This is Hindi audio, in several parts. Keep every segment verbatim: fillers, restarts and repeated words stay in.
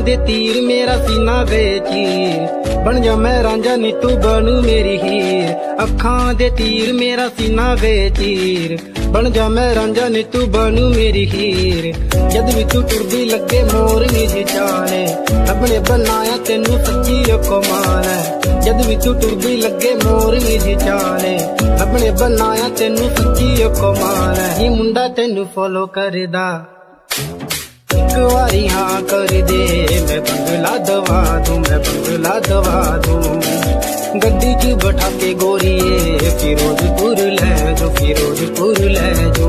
दे तीर मेरा सीना वे चीर बन जा मैं रांझा नी तू बनू मेरी हीर। अखां दे तीर मेरा सीना वे चीर बन जा मैं रांझा नी तू बनू मेरी हीर। जद भी तू टुरदी लगे मोर निज चाले अपने बनाया तेनू सच्ची कमाल है। जद भी तू टुरदी लगे मोर निज चाले अपने बनाया तेनू सच्ची कमाल है। ये मुंडा तेनू फॉलो करदा एक बारी हाँ कर दे मैं बंगला दवा दूं मैं बंगला दवा दूं। गड्डी च बैठा के गोरिए फिरोजपुर ले जो फिरोजपुर ले जो।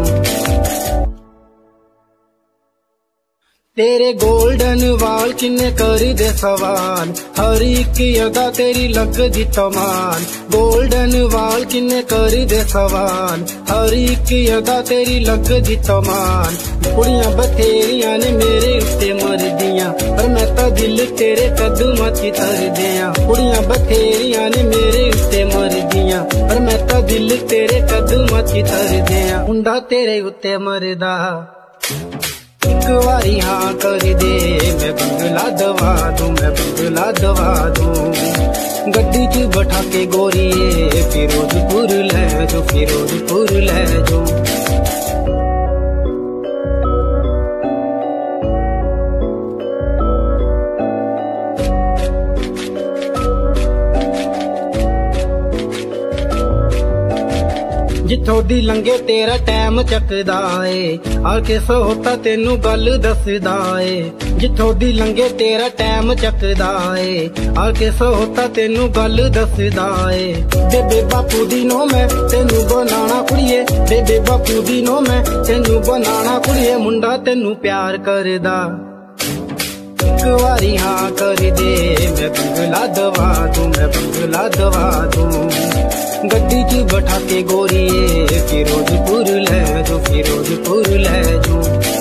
तेरे गोल्डन वाल किन्ने कर दे सवाल हर एक अदा तेरी लग दी तमान। गोल्डन वाल किन्ने कर दे सवाल हर एक अदा तेरी लग दी तमान। कुड़ियां बथेरियां ने मेरे उत्ते मर दियां पर मैं तो दिल तेरे कदमां च तर दियां। कुड़ियां बथेरियां ने मेरे उत्ते मर दियां पर मैं तो दिल तेरे कदमां च तर दियां। मुंडा तेरे उत्ते मरदा एक बारी हाँ कर दे मैं बंगला दवा दूं मैं बंगला दवा दूं। गड्डी च बैठा के गोरिए फिरोजपुर ले जो फिरोजपुर ले जो। जिथों दी लंघे तेरा टैम चकदा ए आके सोता तेनू गल दसदा ए। जिथों दी लंघे तेरा टैम चकदा ए आके सोता तेनू गल दसदा ए। बेबे बापू दी नो मैं तेनू बनाना कुड़िए बेबे बापू दी नो मैं तेनू बनाना कुड़िए। मुंडा तेनू प्यार करदा एक बारी हाँ कर दे मैं बंगला दवा दूं मैं बंगला दवा दूं। गड्डी च बैठा के गोरिए फिरोजपुर ले जो फिरोजपुर ले जो।